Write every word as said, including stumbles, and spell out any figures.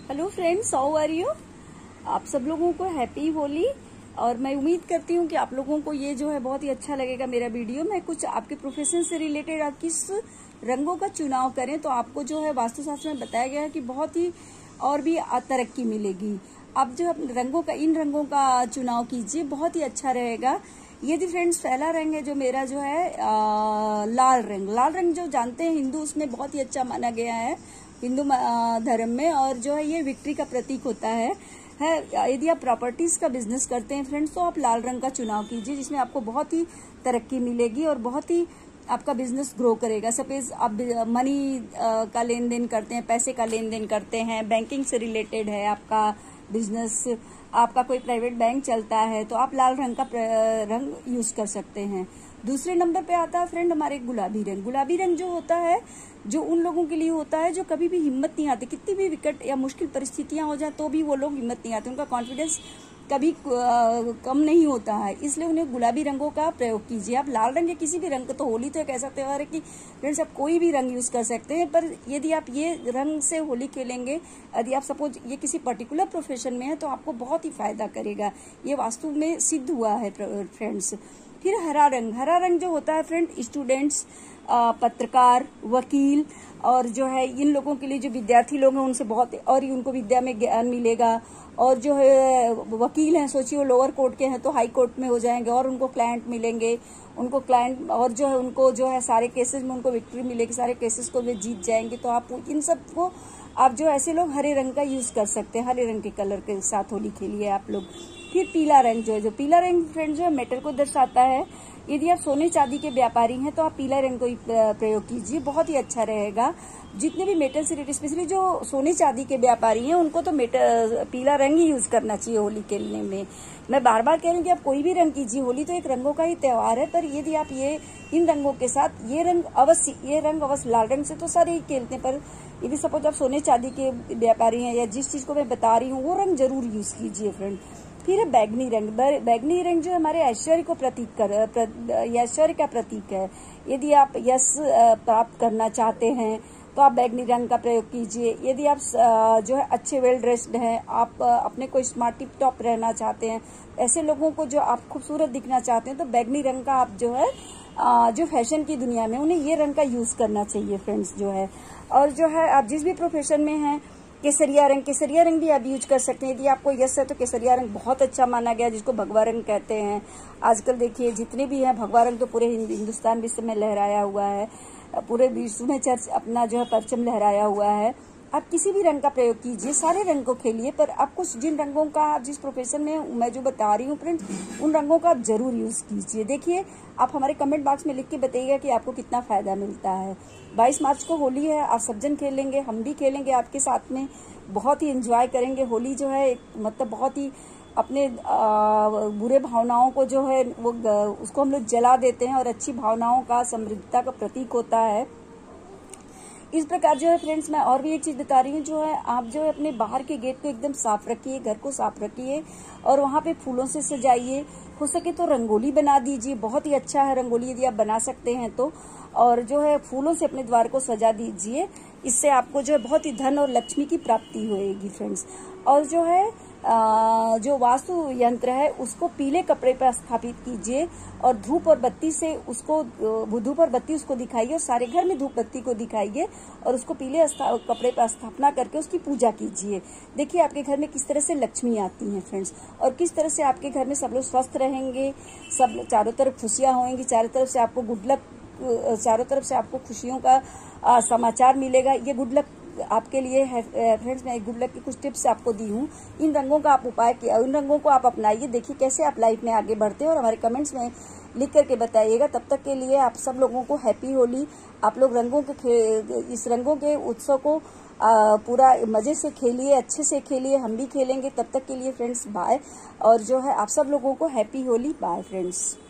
Hello friends, how are you. आप सब लोगों को हैप्पी होली। और मैं उम्मीद करती हूँ कि आप लोगों को ये जो है बहुत ही अच्छा लगेगा मेरा वीडियो। मैं कुछ आपके प्रोफेशन से रिलेटेड आप किस रंगों का चुनाव करें तो आपको जो है वास्तुशास्त्र में बताया गया है कि बहुत ही और भी तरक्की मिलेगी। आप जो रंगों का इन रंगों का चुनाव कीजिए, बहुत ही अच्छा रहेगा। यदि फ्रेंड्स पहला रंग है जो मेरा जो है आ, लाल रंग। लाल रंग जो जानते हैं हिंदू उसमें बहुत ही अच्छा माना गया है हिंदू धर्म में, और जो है ये विक्ट्री का प्रतीक होता है है यदि आप प्रॉपर्टीज का बिजनेस करते हैं फ्रेंड्स तो आप लाल रंग का चुनाव कीजिए, जिसमें आपको बहुत ही तरक्की मिलेगी और बहुत ही आपका बिजनेस ग्रो करेगा। सपोज आप मनी का लेन देन करते हैं, पैसे का लेन देन करते हैं, बैंकिंग से रिलेटेड है आपका बिजनेस, आपका कोई प्राइवेट बैंक चलता है तो आप लाल रंग का रंग यूज कर सकते हैं। दूसरे नंबर पे आता है फ्रेंड हमारे गुलाबी रंग। गुलाबी रंग जो होता है जो उन लोगों के लिए होता है जो कभी भी हिम्मत नहीं आती, कितनी भी विकट या मुश्किल परिस्थितियां हो जाए तो भी वो लोग हिम्मत नहीं आते, उनका कॉन्फिडेंस कभी कम नहीं होता है, इसलिए उन्हें गुलाबी रंगों का प्रयोग कीजिए। आप लाल रंग या किसी भी रंग, तो होली तो एक ऐसा त्योहार है कि फ्रेंड्स आप कोई भी रंग यूज कर सकते हैं, पर यदि आप ये रंग से होली खेलेंगे, यदि आप सपोज ये किसी पर्टिकुलर प्रोफेशन में है तो आपको बहुत ही फायदा करेगा। ये वास्तु में सिद्ध हुआ है फ्रेंड्स। फिर हरा रंग। हरा रंग जो होता है फ्रेंड स्टूडेंट्स, पत्रकार, वकील और जो है इन लोगों के लिए जो विद्यार्थी लोग हैं उनसे बहुत और ही उनको विद्या में ज्ञान मिलेगा। और जो है वकील हैं, सोचिए वो लोअर कोर्ट के हैं तो हाई कोर्ट में हो जाएंगे और उनको क्लाइंट मिलेंगे, उनको क्लाइंट और जो है उनको जो है सारे केसेस में उनको विक्ट्री मिलेगी, सारे केसेस को वे जीत जाएंगे। तो आप इन सब को आप जो ऐसे लोग हरे रंग का यूज कर सकते हैं, हरे रंग के कलर के साथ होली खेलिए आप लोग। फिर पीला रंग जो है जो पीला रंग फ्रेंड जो है मेटल को दर्शाता है। यदि आप सोने चांदी के व्यापारी हैं तो आप पीला रंग को प्रयोग कीजिए, बहुत ही अच्छा रहेगा। जितने भी मेटल से रिलेटेड, स्पेशली जो सोने चांदी के व्यापारी हैं उनको तो मेटल पीला रंग ही यूज करना चाहिए होली खेलने में। मैं बार बार कह रही हूँ कि आप कोई भी रंग कीजिए, होली तो एक रंगों का ही त्योहार है, पर यदि आप ये इन रंगों के साथ ये रंग अवश्य ये रंग अवश्य लाल रंग से तो सारे ही खेलते हैं, पर यदि सपोज आप सोने चांदी के व्यापारी हैं या जिस चीज को मैं बता रही हूँ वो रंग जरूर यूज कीजिए फ्रेंड। फिर है बैगनी रंग। बैगनी रंग जो हमारे ऐश्वर्य को प्रतीक कर ऐश्वर्य का प्रतीक है। यदि आप यश प्राप्त करना चाहते हैं तो आप बैगनी रंग का प्रयोग कीजिए। यदि आप जो है अच्छे वेल ड्रेस्ड हैं, आप अपने को स्मार्ट टिप टॉप रहना चाहते हैं, ऐसे लोगों को जो आप खूबसूरत दिखना चाहते हैं तो बैगनी रंग का आप जो है जो फैशन की दुनिया में उन्हें ये रंग का यूज करना चाहिए फ्रेंड्स जो है। और जो है आप जिस भी प्रोफेशन में हैं, केसरिया रंग केसरिया रंग भी आप यूज कर सकते हैं। यदि आपको यस है तो केसरिया रंग बहुत अच्छा माना गया, जिसको भगवा रंग कहते हैं। आजकल देखिए जितने भी हैं भगवा रंग तो पूरे हिंदुस्तान विश्व में लहराया हुआ है, पूरे विश्व में चर्च अपना जो है परचम लहराया हुआ है। आप किसी भी रंग का प्रयोग कीजिए, सारे रंग को खेलिए, पर आप कुछ जिन रंगों का आप जिस प्रोफेशन में मैं जो बता रही हूँ फ्रेंड्स उन रंगों का आप जरूर यूज कीजिए। देखिए आप हमारे कमेंट बॉक्स में लिख के बताइएगा कि आपको कितना फायदा मिलता है। बाईस मार्च को होली है, आप सब जन खेलेंगे, हम भी खेलेंगे आपके साथ में, बहुत ही एंजॉय करेंगे। होली जो है मतलब बहुत ही अपने आ, बुरे भावनाओं को जो है वो उसको हम लोग जला देते हैं और अच्छी भावनाओं का समृद्धता का प्रतीक होता है। इस प्रकार जो है फ्रेंड्स मैं और भी एक चीज बता रही हूँ, जो है आप जो है अपने बाहर के गेट को एकदम साफ रखिए, घर को साफ रखिए और वहाँ पे फूलों से सजाइए। हो सके तो रंगोली बना दीजिए, बहुत ही अच्छा है रंगोली यदि आप बना सकते हैं तो। और जो है फूलों से अपने द्वार को सजा दीजिए, इससे आपको जो है बहुत ही धन और लक्ष्मी की प्राप्ति होगी फ्रेंड्स। और जो है आ, जो वास्तु यंत्र है उसको पीले कपड़े पर स्थापित कीजिए और धूप और बत्ती से उसको धूप और बत्ती उसको दिखाइए और सारे घर में धूप बत्ती को दिखाइए और उसको पीले कपड़े पर स्थापना करके उसकी पूजा कीजिए। देखिए आपके घर में किस तरह से लक्ष्मी आती है फ्रेंड्स, और किस तरह से आपके घर में सब लोग स्वस्थ रहेंगे, सब चारों तरफ खुशियां होंगी, चारों तरफ से आपको गुड लक चारों तरफ से आपको खुशियों का आ, समाचार मिलेगा। ये गुड लक आपके लिए है फ्रेंड्स। मैं गुड लक की कुछ टिप्स आपको दी हूँ, इन रंगों का आप उपाय किया, इन रंगों को आप अपनाइए, देखिए कैसे आप लाइफ में आगे बढ़ते हैं और हमारे कमेंट्स में लिख करके बताइएगा। तब तक के लिए आप सब लोगों को हैप्पी होली। आप लोग रंगों के इस रंगों के उत्सव को आ, पूरा मजे से खेलिए, अच्छे से खेलिए, हम भी खेलेंगे। तब तक के लिए फ्रेंड्स बाय। और जो है आप सब लोगों को हैप्पी होली, बाय फ्रेंड्स।